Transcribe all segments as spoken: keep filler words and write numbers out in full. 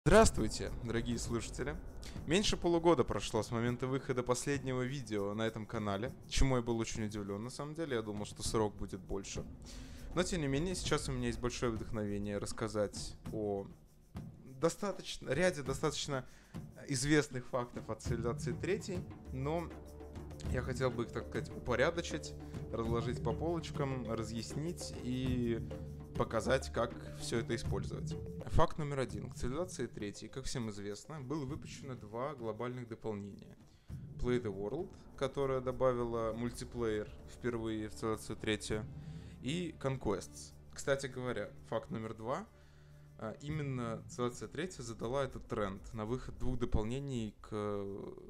Здравствуйте, дорогие слушатели! Меньше полугода прошло с момента выхода последнего видео на этом канале, чему я был очень удивлен. На самом деле, я думал, что срок будет больше. Но, тем не менее, сейчас у меня есть большое вдохновение рассказать о достаточно, ряде достаточно известных фактов от цивилизации третьей, но я хотел бы их, так сказать, упорядочить, разложить по полочкам, разъяснить и показать, как все это использовать. Факт номер один. К цивилизации третьей, как всем известно, было выпущено два глобальных дополнения. Play the World, которая добавила мультиплеер впервые в цивилизацию третью, и Conquests. Кстати говоря, факт номер два. Именно цивилизация третья задала этот тренд на выход двух дополнений к...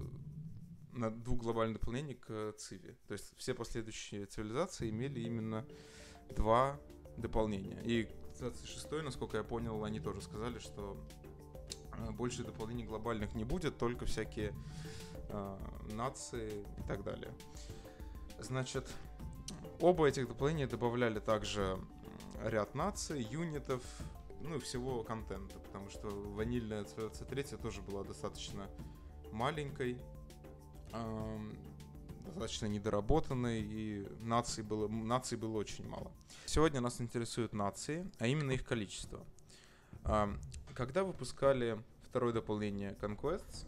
на двух глобальных дополнений к Циве. То есть все последующие цивилизации имели именно два дополнения. И к цивилизации шестой, насколько я понял, они тоже сказали, что больше дополнений глобальных не будет, только всякие э, нации и так далее. Значит, оба этих дополнения добавляли также ряд наций, юнитов, ну и всего контента, потому что ванильная цивилизация третья тоже была достаточно маленькой, э, достаточно недоработанной, и наций было, наций было очень мало. Сегодня нас интересуют нации, а именно их количество. Когда выпускали второе дополнение Conquests,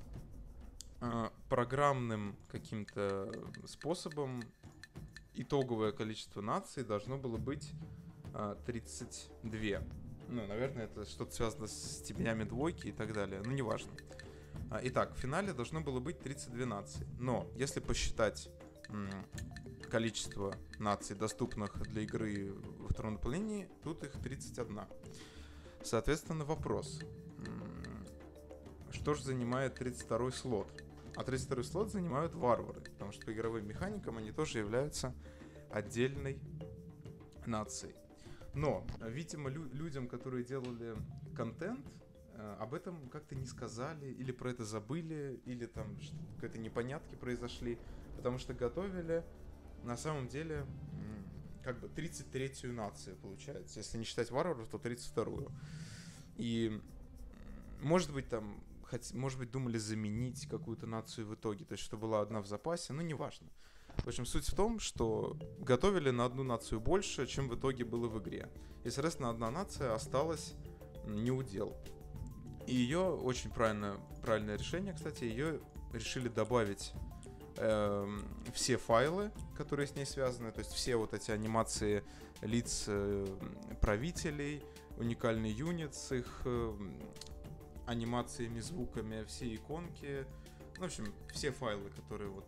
программным каким-то способом итоговое количество наций должно было быть тридцать два. Ну, наверное, это что-то связано с степенями двойки и так далее, но неважно. Итак, в финале должно было быть тридцать две нации. Но если посчитать м, количество наций, доступных для игры во втором дополнении, тут их тридцать одна. Соответственно, вопрос. М, что же занимает тридцать второй слот? А тридцать второй слот занимают варвары, потому что по игровым механикам они тоже являются отдельной нацией. Но, видимо, лю- людям, которые делали контент, об этом как-то не сказали, или про это забыли, или там какие-то непонятки произошли, потому что готовили на самом деле как бы тридцать третью нацию, получается. Если не считать варваров, то тридцать вторую. И может быть там, хоть, может быть думали заменить какую-то нацию в итоге, то есть что была одна в запасе, но неважно. В общем, суть в том, что готовили на одну нацию больше, чем в итоге было в игре. И, соответственно, одна нация осталась не у дел. И ее очень правильно, правильное решение, кстати, ее решили добавить э, все файлы, которые с ней связаны, то есть все вот эти анимации лиц э, правителей, уникальный юнит с их э, анимациями, звуками, все иконки, ну, в общем, все файлы, которые вот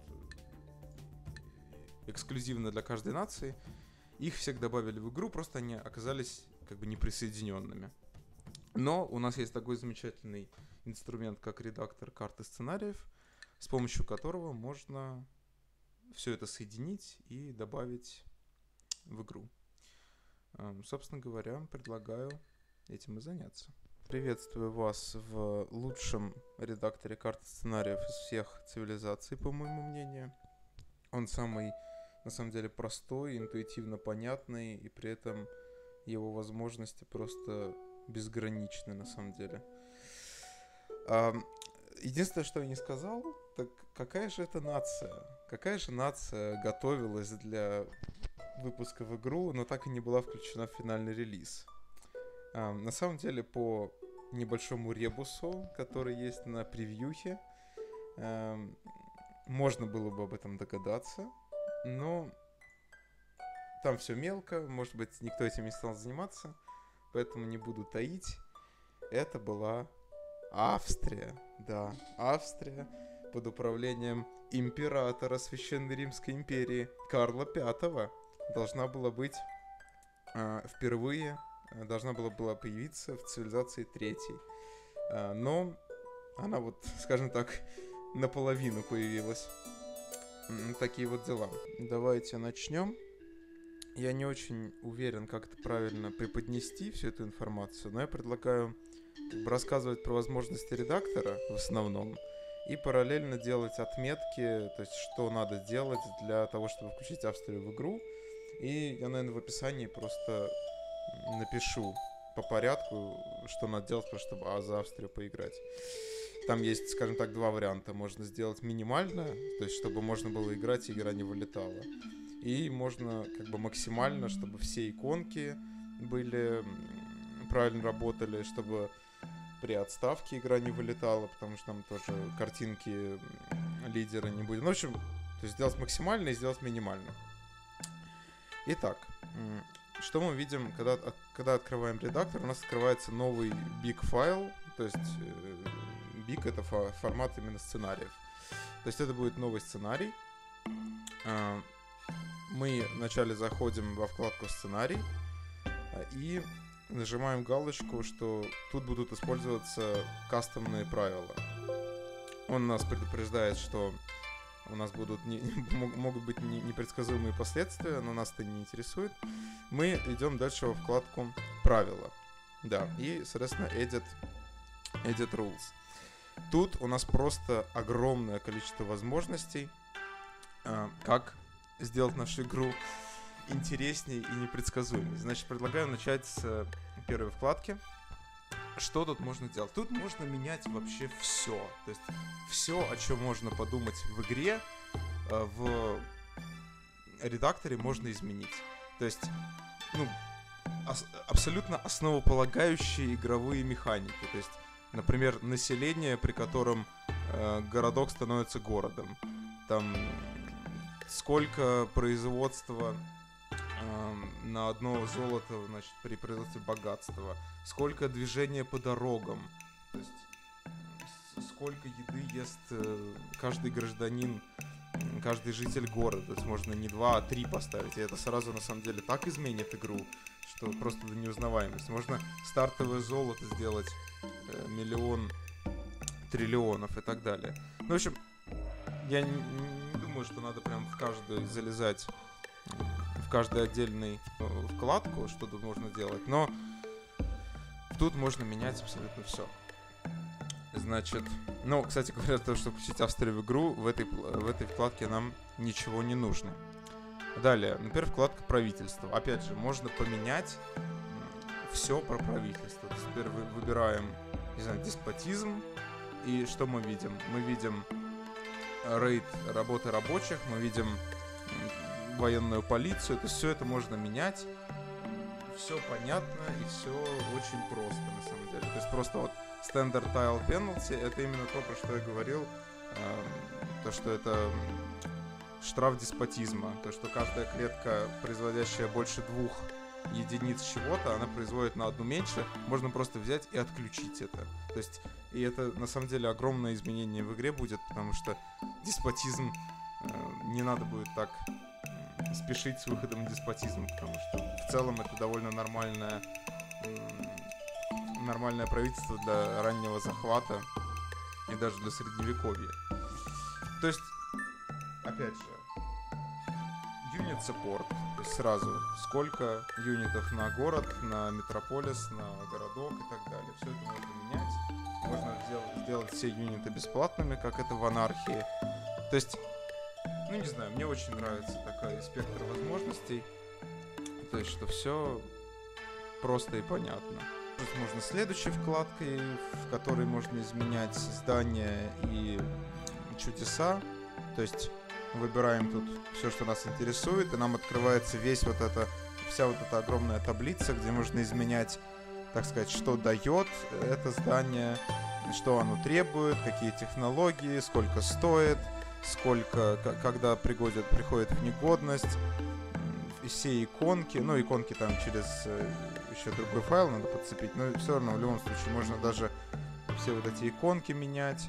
эксклюзивно для каждой нации, их всех добавили в игру, просто они оказались как бы неприсоединенными. Но у нас есть такой замечательный инструмент, как редактор карты сценариев, с помощью которого можно все это соединить и добавить в игру. Собственно говоря, предлагаю этим и заняться. Приветствую вас в лучшем редакторе карты сценариев из всех цивилизаций, по моему мнению. Он самый, на самом деле, простой, интуитивно понятный, и при этом его возможности просто безграничны, на самом деле. А, единственное, что я не сказал, так какая же это нация? Какая же нация готовилась для выпуска в игру, но так и не была включена в финальный релиз? А, на самом деле, по небольшому ребусу, который есть на превьюхе, а, можно было бы об этом догадаться, но там все мелко, может быть, никто этим не стал заниматься, поэтому не буду таить. Это была Австрия. Да, Австрия под управлением императора Священной Римской империи Карла Пятого должна была быть э, впервые, должна была, была появиться в цивилизации третьей. Э, но она вот, скажем так, наполовину появилась. Такие вот дела. Давайте начнем. Я не очень уверен, как это правильно преподнести всю эту информацию, но я предлагаю как бы рассказывать про возможности редактора в основном и параллельно делать отметки, то есть что надо делать для того, чтобы включить Австрию в игру. И я, наверное, в описании просто напишу по порядку, что надо делать, просто чтобы а, за Австрию поиграть. Там есть, скажем так, два варианта. Можно сделать минимально, то есть чтобы можно было играть, и игра не вылетала. И можно как бы максимально, чтобы все иконки были, правильно работали, чтобы при отставке игра не вылетала, потому что там тоже картинки лидера не будет. Ну, в общем, то есть сделать максимально и сделать минимально. Итак, что мы видим, когда, когда открываем редактор? У нас открывается новый big файл, то есть big — это фо- формат именно сценариев. То есть это будет новый сценарий. Мы вначале заходим во вкладку «Сценарий» и нажимаем галочку, что тут будут использоваться кастомные правила. Он нас предупреждает, что у нас будут не, могут быть не, непредсказуемые последствия, но нас это не интересует. Мы идем дальше во вкладку «Правила». Да, и, соответственно, edit, edit rules. Тут у нас просто огромное количество возможностей, как сделать нашу игру интереснее и непредсказуемее. Значит, предлагаю начать с первой вкладки. Что тут можно делать? Тут можно менять вообще все. То есть все, о чем можно подумать в игре, в редакторе можно изменить. То есть, ну, ос- абсолютно основополагающие игровые механики. То есть, например, население, при котором э, городок становится городом. Там сколько производства э, на одно золото, значит, при производстве богатства, сколько движения по дорогам, то есть с- сколько еды ест э, каждый гражданин, каждый житель города. То есть можно не два, а три поставить, и это сразу на самом деле так изменит игру, что просто до неузнаваемости. Можно стартовое золото сделать э, миллион триллионов и так далее. Ну, в общем, я не, не думаю, что надо прям в каждую залезать, в каждую отдельную вкладку, что тут можно делать, но тут можно менять абсолютно все. Значит, ну, кстати говоря, то, чтобы включить Австрию в игру, в этой, в этой вкладке нам ничего не нужно. Далее, например, вкладка правительства. Опять же, можно поменять все про правительство. То есть теперь вы выбираем, не знаю, деспотизм, и что мы видим? Мы видим рейд работы рабочих, мы видим военную полицию, то есть все это можно менять, все понятно и все очень просто на самом деле. То есть просто вот Standard Tile Penalty — это именно то, про что я говорил, э, то, что это штраф деспотизма, то, что каждая клетка, производящая больше двух единиц чего-то, она производит на одну меньше, можно просто взять и отключить это. То есть, и это на самом деле огромное изменение в игре будет, потому что деспотизм, э, не надо будет так э, спешить с выходом деспотизма, потому что в целом это довольно нормальное, э, нормальное правительство для раннего захвата и даже для средневековья. То есть, опять же, Unit Support, то есть сразу сколько юнитов на город, на метрополис, на городок и так далее. Все это можно менять. Можно сделать, сделать все юниты бесплатными, как это в Анархии. То есть, ну не знаю, мне очень нравится такой спектр возможностей. То есть, что все просто и понятно. Тут можно следующей вкладкой, в которой можно изменять здания и чудеса. То есть выбираем тут все, что нас интересует, и нам открывается весь вот это, вся вот эта огромная таблица, где можно изменять, так сказать, что дает это здание, что оно требует, какие технологии, сколько стоит, сколько, к- когда пригодят, приходит в негодность, все иконки, ну иконки там через э, еще другой файл надо подцепить, но все равно в любом случае можно даже все вот эти иконки менять.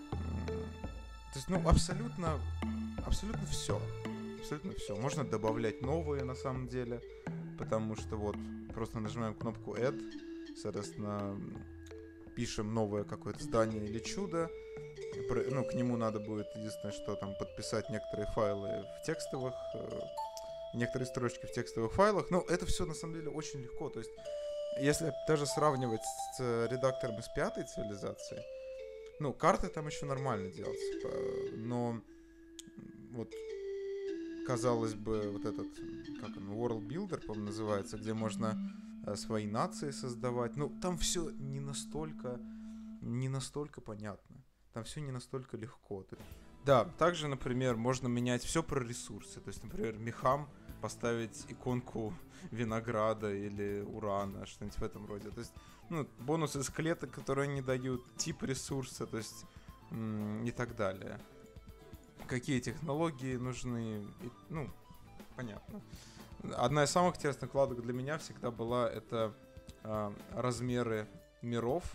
То есть, ну, абсолютно, абсолютно все. Абсолютно все. Можно добавлять новые, на самом деле, потому что вот просто нажимаем кнопку Add, соответственно, пишем новое какое-то здание или чудо. Ну, к нему надо будет, единственное, что там подписать некоторые файлы в текстовых, некоторые строчки в текстовых файлах. Но это все, на самом деле, очень легко. То есть, если даже сравнивать с редактором из пятой цивилизации, ну, карты там еще нормально делаются, но вот, казалось бы, вот этот, как он, World Builder, по-моему, называется, где можно э, свои нации создавать. Ну, там все не настолько, не настолько понятно. Там все не настолько легко. Да, также, например, можно менять все про ресурсы. То есть, например, мехам поставить иконку винограда или урана, что-нибудь в этом роде. То есть, ну, бонусы из клеток, которые они дают, тип ресурса, то есть, м- и так далее. Какие технологии нужны, и, ну, понятно. Одна из самых интересных вкладок для меня всегда была это э, размеры миров.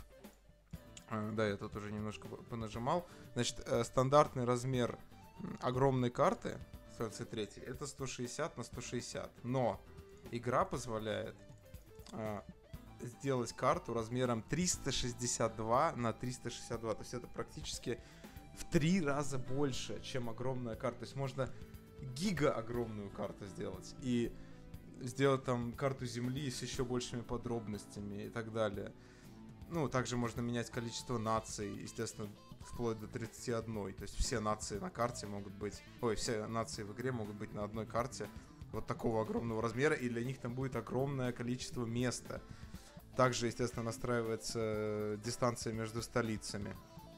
Э, да, я тут уже немножко понажимал. Значит, э, стандартный размер огромной карты двадцать три это сто шестьдесят на сто шестьдесят. Но игра позволяет э, сделать карту размером триста шестьдесят два на триста шестьдесят два. То есть это практически в три раза больше, чем огромная карта. То есть можно гига огромную карту сделать. И сделать там карту Земли с еще большими подробностями и так далее. Ну, также можно менять количество наций, естественно, вплоть до тридцати одной. То есть все нации на карте могут быть... Ой, все нации в игре могут быть на одной карте вот такого огромного размера, и для них там будет огромное количество места. Также, естественно, настраивается дистанция между столицами.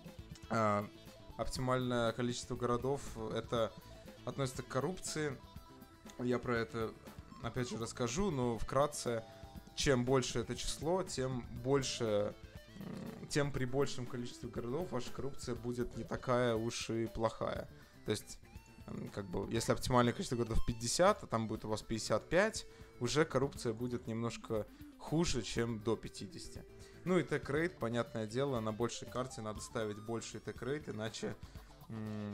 А, оптимальное количество городов — это относится к коррупции. Я про это, опять же, расскажу, но вкратце, чем больше это число, тем больше, тем при большем количестве городов ваша коррупция будет не такая уж и плохая. То есть, как бы, если оптимальное количество городов пятьдесят, а там будет у вас пятьдесят пять, уже коррупция будет немножко хуже, чем до пятидесяти. Ну и тег-рейт, понятное дело, на большей карте надо ставить больший тег-рейт, иначе м-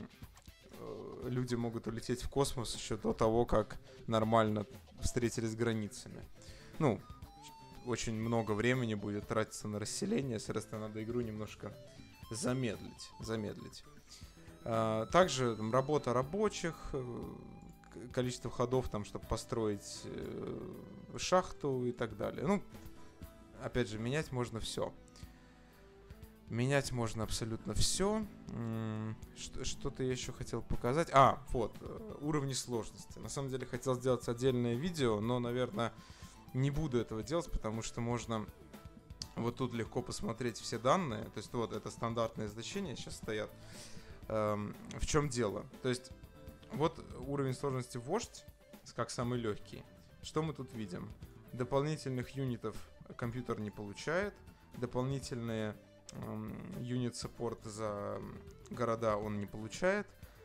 люди могут улететь в космос еще до того, как нормально встретились с границами. Ну, очень много времени будет тратиться на расселение, соответственно, надо игру немножко замедлить. замедлить. А, также там, работа рабочих, количество ходов, там, чтобы построить э, шахту и так далее. Ну, опять же, менять можно все. Менять можно абсолютно все. Что-то я еще хотел показать. А, вот, уровни сложности. На самом деле хотел сделать отдельное видео, но, наверное, не буду этого делать, потому что можно вот тут легко посмотреть все данные. То есть вот это стандартные значения сейчас стоят. Эм, в чем дело? То есть вот уровень сложности вождь, как самый легкий. Что мы тут видим? Дополнительных юнитов компьютер не получает. Дополнительные юнит саппорт за города он не получает.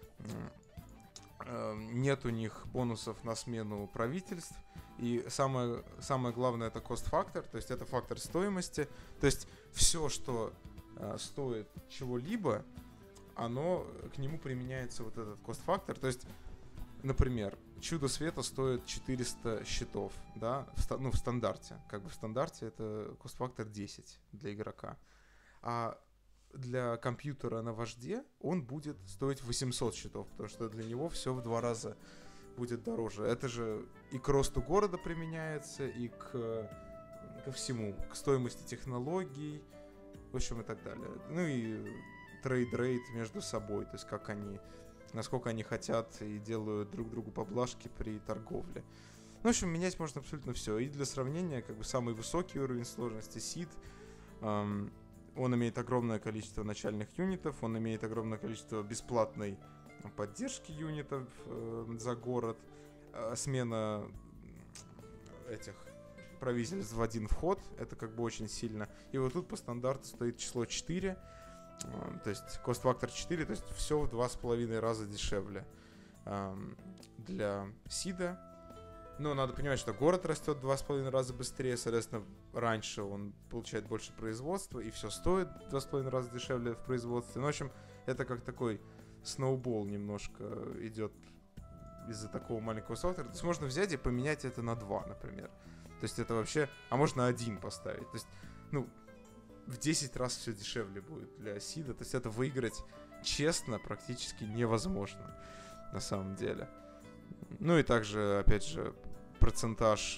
Нет у них бонусов на смену правительств. И самое, самое главное — это кост-фактор, то есть это фактор стоимости. То есть все, что э, стоит чего-либо, оно, к нему применяется вот этот кост-фактор. То есть, например, Чудо Света стоит четыреста щитов, да, в, ста- ну, в стандарте. Как бы в стандарте это кост-фактор десять для игрока. А для компьютера на вожде он будет стоить восемьсот щитов, потому что для него все в два раза будет дороже. Это же и к росту города применяется, и к, ко всему, к стоимости технологий, в общем, и так далее. Ну и трейд-рейт между собой, то есть как они, насколько они хотят и делают друг другу поблажки при торговле. Ну, в общем, менять можно абсолютно все. И для сравнения, как бы самый высокий уровень сложности Сид, эм, он имеет огромное количество начальных юнитов, он имеет огромное количество бесплатной поддержки юнитов э, за город, э, смена этих правительств в один вход, это как бы очень сильно. И вот тут по стандарту стоит число четыре, э, то есть кост-фактор четыре, то есть все в два с половиной раза дешевле э, для Сида. Но надо понимать, что город растет в два с половиной раза быстрее, соответственно, раньше он получает больше производства, и все стоит в два с половиной раза дешевле в производстве. Ну, в общем, это как такой сноубол немножко идет из-за такого маленького софтвера. То есть можно взять и поменять это на два, например. То есть это вообще... А можно один поставить. То есть, ну, в десять раз все дешевле будет для Сида. То есть это выиграть честно практически невозможно на самом деле. Ну и также, опять же, процентаж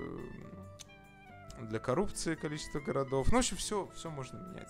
для коррупции, количество городов. Ну, в общем, все, все можно менять.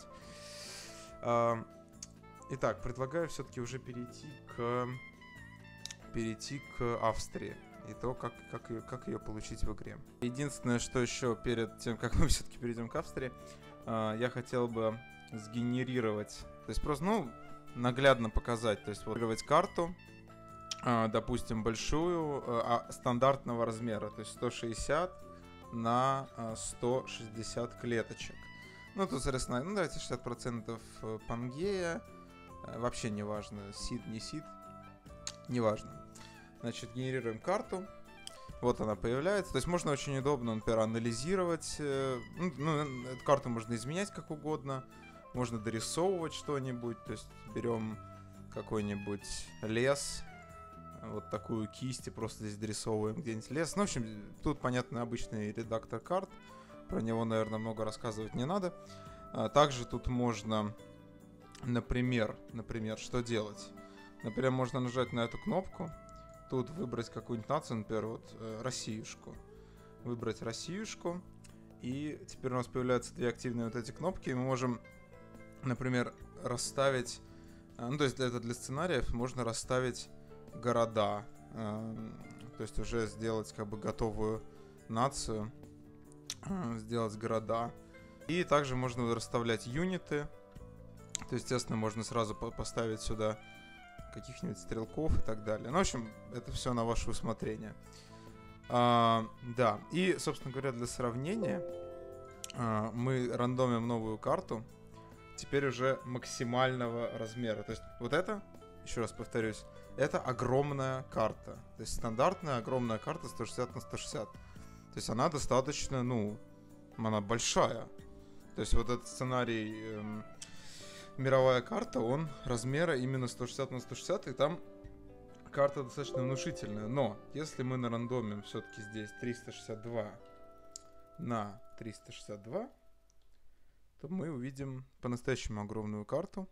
Итак, предлагаю все-таки уже перейти к перейти к Австрии. и то, как, как, ее, как ее получить в игре. Единственное, что еще перед тем, как мы все-таки перейдем к Австрии, я хотел бы сгенерировать, то есть просто, ну, наглядно показать, то есть вот генерировать карту, допустим, большую, стандартного размера, то есть сто шестьдесят на сто шестьдесят клеточек. Ну, тут, соответственно, ну, давайте шестьдесят процентов Пангея, вообще не важно, сид, не сид, не важно. Значит, генерируем карту. Вот она появляется. То есть можно очень удобно, например, анализировать. Э, ну, эту карту можно изменять как угодно. Можно дорисовывать что-нибудь. То есть берем какой-нибудь лес. Вот такую кисть и просто здесь дорисовываем где-нибудь лес. Ну, в общем, тут, понятно, обычный редактор карт. Про него, наверное, много рассказывать не надо. А также тут можно, например, например, что делать? Например, можно нажать на эту кнопку. Тут выбрать какую-нибудь нацию, например, вот э, Россиюшку. Выбрать Россиюшку. И теперь у нас появляются две активные вот эти кнопки. И мы можем, например, расставить... Э, ну, то есть это для сценариев можно расставить города. Э, то есть уже сделать как бы готовую нацию. Э, сделать города. И также можно расставлять юниты. То есть, естественно, можно сразу по- поставить сюда каких-нибудь стрелков и так далее. Ну, в общем, это все на ваше усмотрение. А, да, и, собственно говоря, для сравнения а, мы рандомим новую карту, теперь уже максимального размера. То есть вот это, еще раз повторюсь, это огромная карта. То есть стандартная огромная карта сто шестьдесят на сто шестьдесят. То есть она достаточно, ну, она большая. То есть вот этот сценарий... Эм, мировая карта, он размера именно сто шестьдесят на сто шестьдесят, и там карта достаточно внушительная. Но если мы нарандомим все-таки здесь триста шестьдесят два на триста шестьдесят два, то мы увидим по-настоящему огромную карту.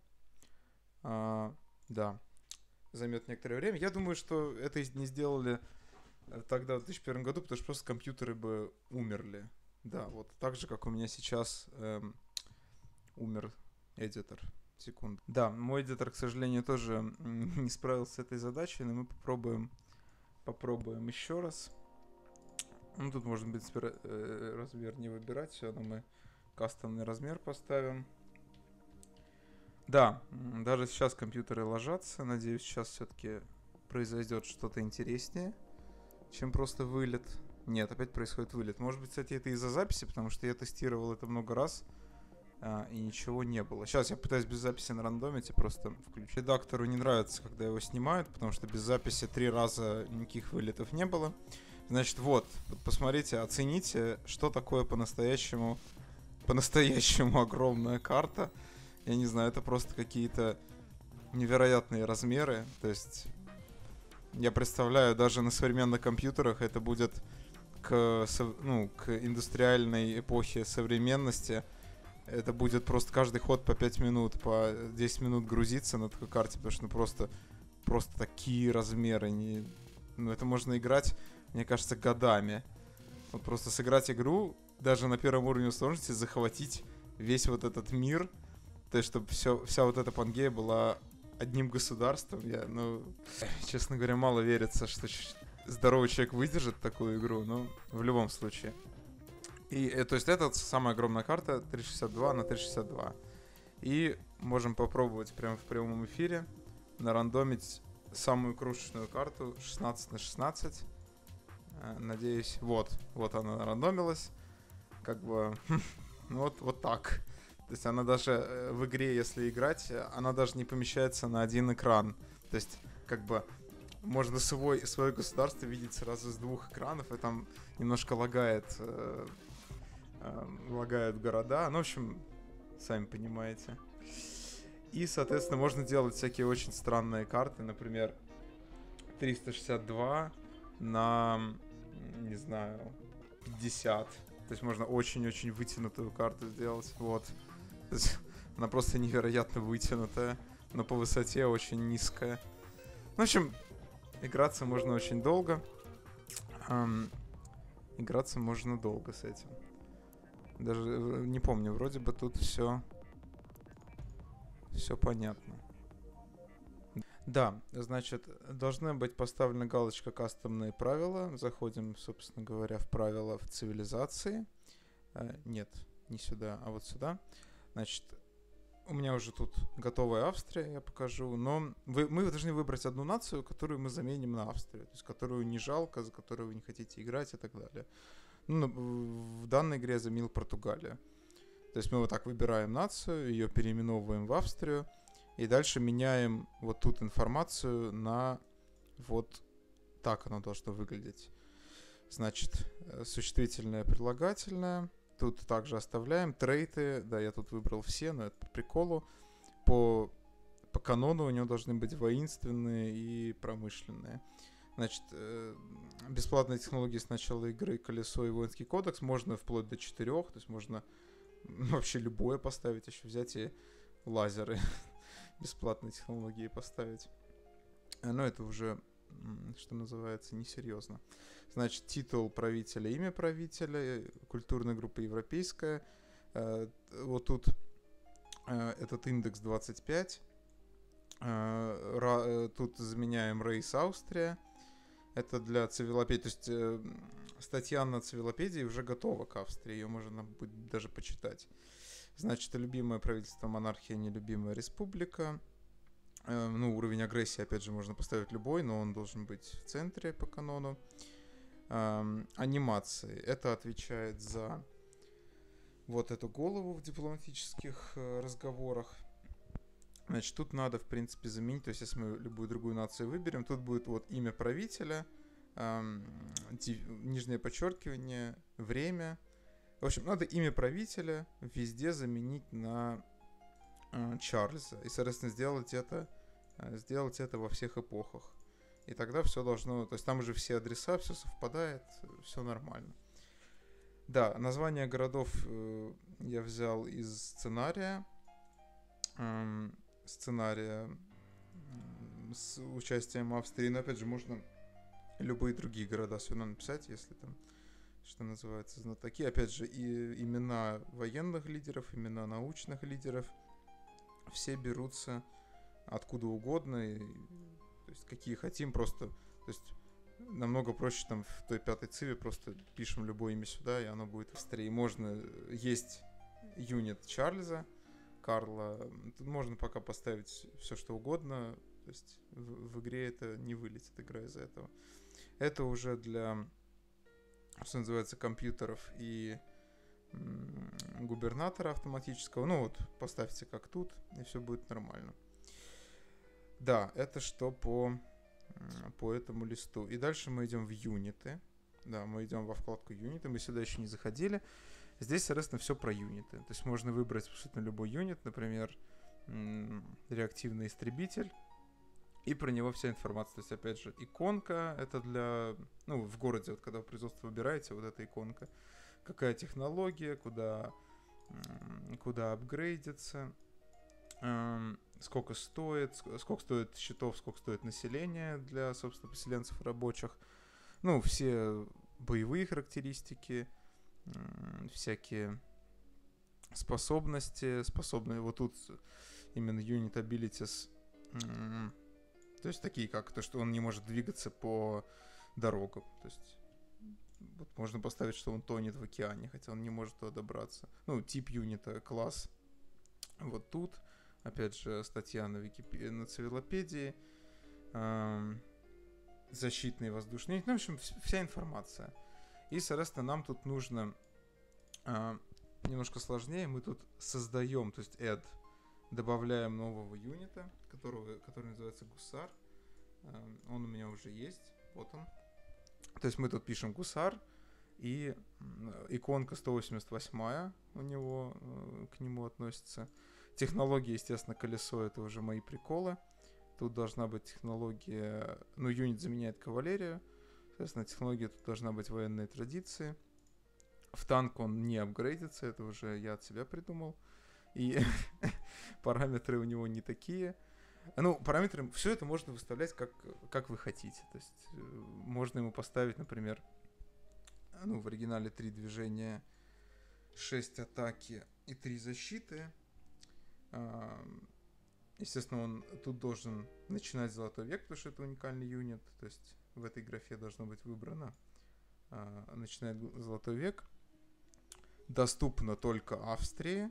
А, да, займет некоторое время. Я думаю, что это не сделали тогда, в две тысячи первом году, потому что просто компьютеры бы умерли. Да, вот так же, как у меня сейчас эм, умер эдитор. Секунду. Да, мой эдитор, к сожалению, тоже не справился с этой задачей, но мы попробуем попробуем еще раз. Ну, тут можно, в принципе, размер не выбирать, все равно мы кастомный размер поставим. Да, даже сейчас компьютеры ложатся. Надеюсь, сейчас все-таки произойдет что-то интереснее, чем просто вылет. Нет, опять происходит вылет. Может быть, кстати, это из-за записи, потому что я тестировал это много раз. А, и ничего не было. Сейчас я пытаюсь без записи нарандомить и просто включить. Редактору не нравится, когда его снимают, потому что без записи три раза никаких вылетов не было. Значит, вот, посмотрите, оцените, что такое по-настоящему по-настоящему огромная карта. Я не знаю, это просто какие-то невероятные размеры. То есть я представляю, даже на современных компьютерах это будет к, ну, к индустриальной эпохе современности. Это будет просто каждый ход по пять минут, по десять минут грузиться на такой карте, потому что ну, просто, просто такие размеры. Не... Ну, это можно играть, мне кажется, годами. Вот просто сыграть игру, даже на первом уровне сложности, захватить весь вот этот мир, то есть чтобы все, вся вот эта Пангея была одним государством. Я, ну, честно говоря, мало верится, что здоровый человек выдержит такую игру, но в любом случае. И, то есть это самая огромная карта триста шестьдесят два на триста шестьдесят два. И можем попробовать прямо в прямом эфире нарандомить самую крошечную карту шестнадцать на шестнадцать. Надеюсь, вот, вот она нарандомилась. Как бы, ну вот, вот так. То есть она даже в игре, если играть, она даже не помещается на один экран. То есть, как бы, можно свой, свое государство видеть сразу с двух экранов, и там немножко лагает, э, э, лагают города. Ну, в общем, сами понимаете. И, соответственно, можно делать всякие очень странные карты. Например, триста шестьдесят два на, не знаю, пятьдесят. То есть можно очень-очень вытянутую карту сделать. Вот. То есть она просто невероятно вытянутая, но по высоте очень низкая. В общем, играться можно очень долго. Эм, играться можно долго с этим. Даже не помню, вроде бы тут все все понятно. Да, значит, должна быть поставлена галочка «Кастомные правила». Заходим, собственно говоря, в правила в цивилизации. Э, нет, не сюда, а вот сюда. Значит, у меня уже тут готовая Австрия, я покажу. Но вы, мы должны выбрать одну нацию, которую мы заменим на Австрию. То есть, которую не жалко, за которую вы не хотите играть и так далее. Ну, в данной игре я заменил Португалию. То есть мы вот так выбираем нацию, ее переименовываем в Австрию. И дальше меняем вот тут информацию на вот так оно должно выглядеть. Значит, существительное, прилагательное. Тут также оставляем. Трейты, да, я тут выбрал все, но это по приколу. По, по канону у него должны быть воинственные и промышленные. Значит, бесплатные технологии с начала игры «Колесо» и «Воинский кодекс». Можно вплоть до четырех, то есть можно вообще любое поставить, еще взять и лазеры бесплатные технологии поставить. Но это уже, что называется, несерьезно. Значит, титул правителя, имя правителя, культурная группа европейская. Вот тут этот индекс двадцать пять. Тут заменяем рейс Австрия. Это для цивилопедии. То есть э, статья на цивилопедии уже готова к Австрии. Ее можно будет даже почитать. Значит, любимое правительство, монархия, нелюбимая республика. Э, ну, уровень агрессии, опять же, можно поставить любой, но он должен быть в центре по канону. Э, анимации. Это отвечает за вот эту голову в дипломатических э, разговорах. Значит, тут надо, в принципе, заменить, то есть, если мы любую другую нацию выберем, тут будет вот имя правителя, эм, див, нижнее подчеркивание, время. В общем, надо имя правителя везде заменить на э, Чарльза. И, соответственно, сделать это, э, сделать это во всех эпохах. И тогда все должно... То есть, там уже все адреса, все совпадает, все нормально. Да, название городов э, я взял из сценария. Эм, сценария с участием Австрии, но опять же можно любые другие города все равно написать, если там, что называется, знатоки. Опять же, и имена военных лидеров, имена научных лидеров, все берутся откуда угодно, и, то есть какие хотим, просто, то есть намного проще там в той пятой циве просто пишем любое имя сюда, и оно будет в Австрии. Можно, есть юнит Чарльза, Карла. Тут можно пока поставить все, что угодно. То есть в, в игре это не вылетит, игра из-за этого. Это уже для, что называется, компьютеров и м- губернатора автоматического. Ну вот, поставьте как тут, и все будет нормально. Да, это что по, по этому листу. И дальше мы идем в юниты. Да, мы идем во вкладку юниты. Мы сюда еще не заходили. Здесь, соответственно, все про юниты. То есть можно выбрать абсолютно любой юнит, например, м- реактивный истребитель, и про него вся информация. То есть, опять же, иконка, это для... Ну, в городе, вот когда вы производство выбираете, вот эта иконка. Какая технология, куда, м- куда апгрейдиться, эм, сколько стоит, сколько стоит счетов, сколько стоит население для, собственно, поселенцев рабочих. Ну, все боевые характеристики, всякие способности, способные вот тут именно unit abilities, то есть такие как то, что он не может двигаться по дорогам, то есть вот можно поставить, что он тонет в океане, хотя он не может туда добраться. Ну, тип юнита, класс. Вот тут, опять же, статья на Википедии, на цивилопедии, эм, защитный воздушный, ну, в общем, вся информация. И, соответственно, нам тут нужно а, немножко сложнее. Мы тут создаем, то есть add, добавляем нового юнита, которого, который называется гусар. А, он у меня уже есть, вот он. То есть мы тут пишем гусар, и иконка сто восемьдесят восемь у него, к нему относится. Технология, естественно, колесо, это уже мои приколы. Тут должна быть технология, ну, юнит заменяет кавалерию. Соответственно, технология тут должна быть военные традиции. В танк он не апгрейдится, это уже я от себя придумал. И параметры у него не такие. Ну, параметры, все это можно выставлять как, как вы хотите. То есть можно ему поставить, например, ну, в оригинале три движения, шесть атаки и три защиты. естественно, он тут должен начинать золотой век, потому что это уникальный юнит. То есть в этой графе должно быть выбрано а, начинает золотой век. Доступно только Австрии.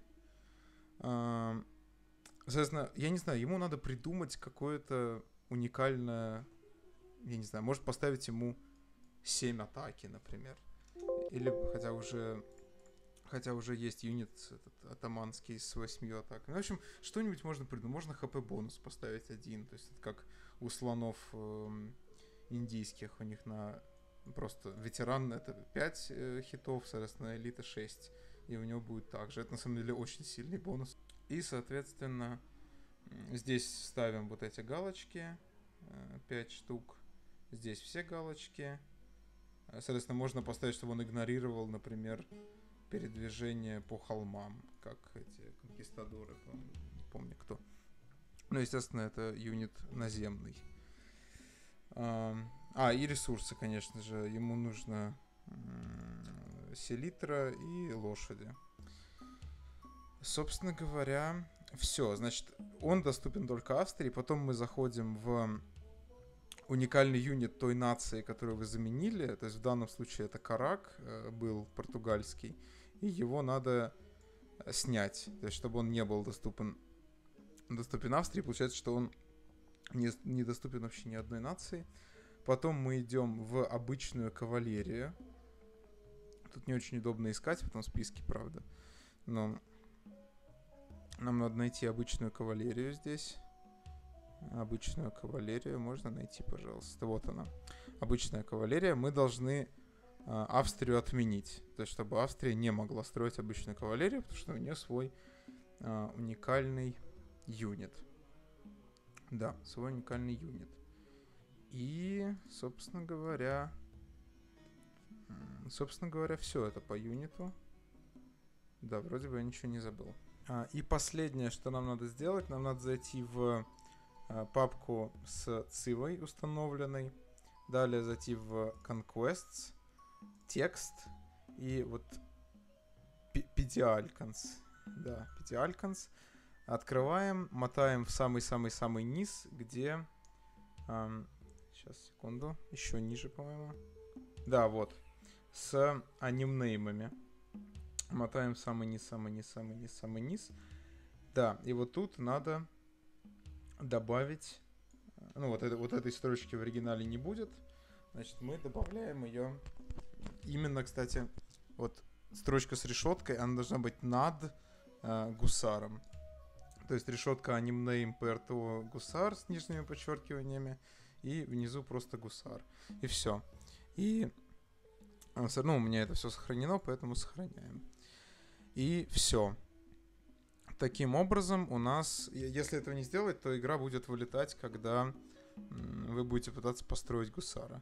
А, соответственно, я не знаю, ему надо придумать какое-то уникальное... Я не знаю, может поставить ему семь атаки, например. Или хотя уже... Хотя уже есть юнит этот, атаманский с восьмью атаками. В общем, что-нибудь можно придумать. Можно хп бонус поставить один. То есть это как у слонов э, индийских. У них на просто ветеран это пять э, хитов, соответственно, элита шесть. И у него будет так же. Это на самом деле очень сильный бонус. И, соответственно, здесь ставим вот эти галочки. э, пять штук. Здесь все галочки. Соответственно, можно поставить, чтобы он игнорировал, например, передвижение по холмам, как эти конкистадоры, не помню кто. Ну, естественно, это юнит наземный. А, а, и ресурсы, конечно же. Ему нужно селитра и лошади. Собственно говоря, все. Значит, он доступен только Австрии. Потом мы заходим в уникальный юнит той нации, которую вы заменили. То есть в данном случае это Карак был португальский. И его надо снять, то есть чтобы он не был доступен, доступен Австрии. Получается, что он не, не доступен вообще ни одной нации. Потом мы идем в обычную кавалерию. Тут не очень удобно искать в этом списке, правда. Но нам надо найти обычную кавалерию здесь. Обычную кавалерию можно найти, пожалуйста. Вот она. Обычная кавалерия. Мы должны Австрию отменить. То есть, чтобы Австрия не могла строить обычную кавалерию, потому что у нее свой а, уникальный юнит. Да, свой уникальный юнит. И, собственно говоря, собственно говоря, все это по юниту. Да, вроде бы я ничего не забыл. А, и последнее, что нам надо сделать, нам надо зайти в а, папку с цивой установленной. Далее зайти в Conquests, текст и вот Pedialcans. Да, Pedialcans. Открываем, мотаем в самый-самый-самый низ, где... Эм, сейчас, секунду. Еще ниже, по-моему. Да, вот. С анимнеймами. Мотаем в самый низ, самый низ, самый низ, самый низ. Да, и вот тут надо добавить... Ну, вот, это, вот этой строчки в оригинале не будет. Значит, мы добавляем ее... Именно, кстати, вот строчка с решеткой, она должна быть над э, гусаром. То есть решетка anim name pr гусар с нижними подчеркиваниями, и внизу просто гусар. И все. И ну, у меня это все сохранено, поэтому сохраняем. И все. Таким образом, у нас, если этого не сделать, то игра будет вылетать, когда вы будете пытаться построить гусара.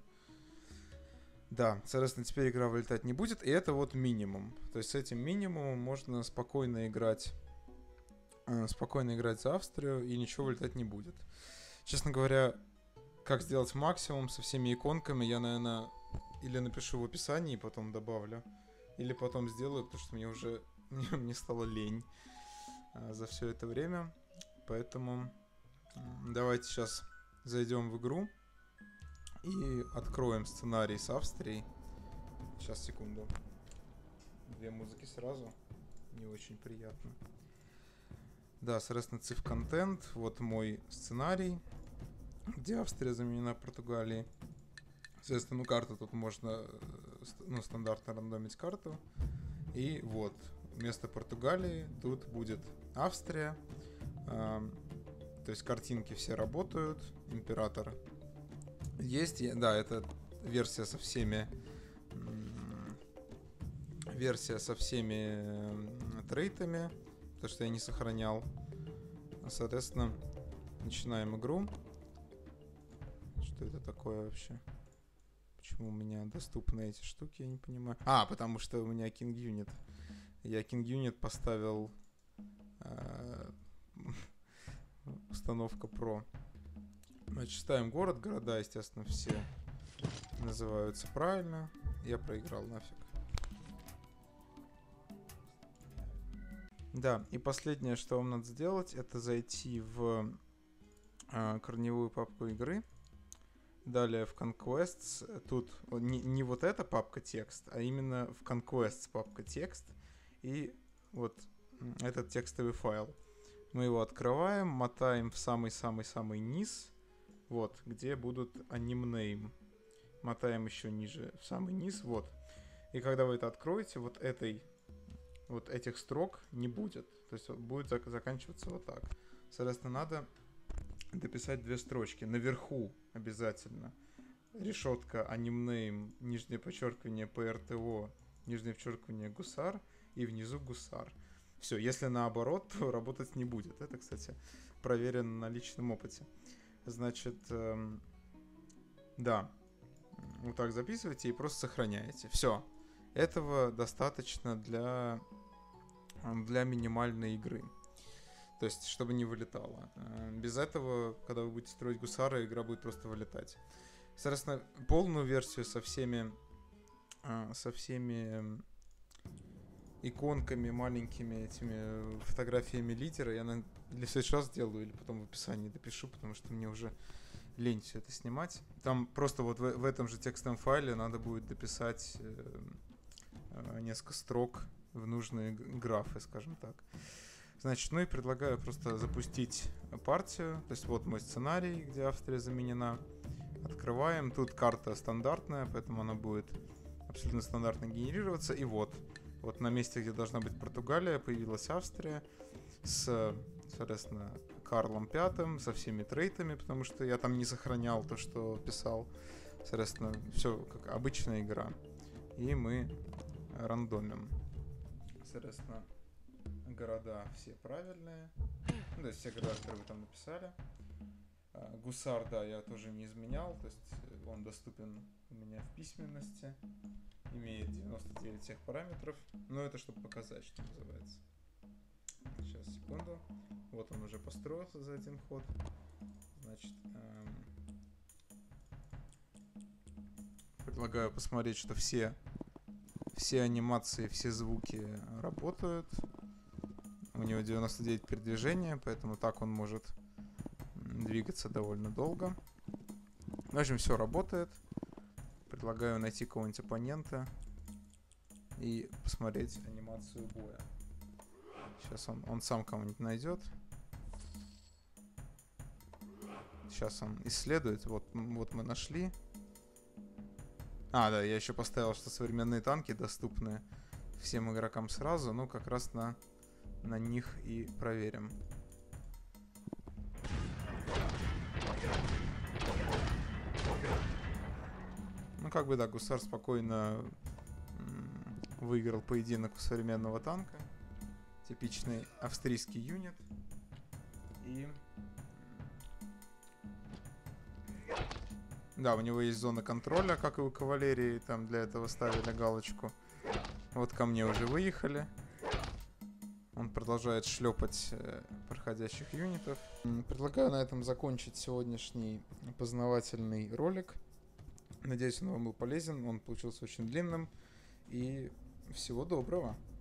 Да, соответственно, теперь игра вылетать не будет, и это вот минимум. То есть с этим минимумом можно спокойно играть, э, спокойно играть за Австрию, и ничего вылетать не будет. Честно говоря, как сделать максимум со всеми иконками, я, наверное, или напишу в описании и потом добавлю, или потом сделаю, потому что мне уже мне стало лень э, за все это время. Поэтому э, давайте сейчас зайдем в игру. И откроем сценарий с Австрией. Сейчас, секунду. Две музыки сразу. Не очень приятно. Да, соответственно, циф контент. Вот мой сценарий, где Австрия заменена Португалией. Соответственно, ну, карту тут можно, ну, стандартно рандомить карту. И вот, вместо Португалии тут будет Австрия. Э, то есть картинки все работают. Император есть, да, это версия со всеми версия со всеми трейтами, потому что я не сохранял. Соответственно, начинаем игру. Что это такое вообще? Почему у меня доступны эти штуки, я не понимаю. А, потому что у меня King Unit. Я King Unit поставил э, установка Pro. Значит, ставим город, города, естественно, все называются правильно. Я проиграл нафиг. Да, и последнее, что вам надо сделать, это зайти в э, корневую папку игры. Далее в Conquests. Тут не, не вот эта папка текст, а именно в Conquests папка текст. И вот этот текстовый файл. Мы его открываем, мотаем в самый-самый-самый низ. Вот, где будут anim-name. Мотаем еще ниже, в самый низ, вот. И когда вы это откроете, вот этой, вот этих строк не будет. То есть будет зак- заканчиваться вот так. Соответственно, надо дописать две строчки. Наверху обязательно решетка anim-name, нижнее подчеркивание пи эр ти о, нижнее подчеркивание гусар, и внизу гусар. Все, если наоборот, то работать не будет. Это, кстати, проверено на личном опыте. Значит, эм, да, вот так записывайте и просто сохраняете. Все, этого достаточно для, для минимальной игры. То есть, чтобы не вылетало. Без этого, когда вы будете строить гусара, игра будет просто вылетать. Соответственно, полную версию со всеми, со всеми иконками, маленькими этими фотографиями лидера я на, для следующий раз сделаю или потом в описании допишу, потому что мне уже лень все это снимать. Там просто вот в, в этом же текстовом файле надо будет дописать э, э, несколько строк в нужные графы, скажем так. Значит, ну и предлагаю просто запустить партию. То есть вот мой сценарий, где Австрия заменена. Открываем. Тут карта стандартная, поэтому она будет абсолютно стандартно генерироваться. И вот. Вот на месте, где должна быть Португалия, появилась Австрия с, соответственно, Карлом Пятым, со всеми трейтами, потому что я там не сохранял то, что писал. Соответственно, все как обычная игра. И мы рандомим. Соответственно, города все правильные. Ну, то есть все города, которые вы там написали. Гусар, да, я тоже не изменял. То есть он доступен у меня в письменности. Имеет девяносто девять всех параметров. Но это чтобы показать, что называется. Сейчас, секунду. Вот он уже построился за один ход. Значит, эм, предлагаю посмотреть, что все, все анимации, все звуки работают. У него девяносто девять передвижения, поэтому так он может двигаться довольно долго. В общем, все работает. Предлагаю найти какого-нибудь оппонента и посмотреть анимацию боя. Сейчас он, он сам кого-нибудь найдет. Сейчас он исследует. Вот, вот мы нашли. А, да, я еще поставил, что современные танки доступны всем игрокам сразу. Ну, как раз на, на них и проверим. Ну, как бы, да, гусар спокойно м- выиграл поединок у современного танка. Типичный австрийский юнит. И... Да, у него есть зона контроля, как и у кавалерии. Там для этого ставили галочку. Вот ко мне уже выехали. Он продолжает шлепать э, проходящих юнитов. Предлагаю на этом закончить сегодняшний познавательный ролик. Надеюсь, он вам был полезен. Он получился очень длинным. И всего доброго.